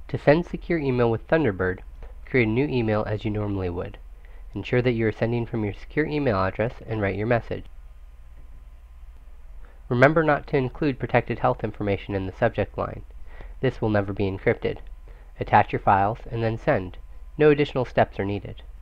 To send secure email with Thunderbird, create a new email as you normally would. Ensure that you are sending from your secure email address and write your message. Remember not to include protected health information in the subject line. This will never be encrypted. Attach your files and then send. No additional steps are needed.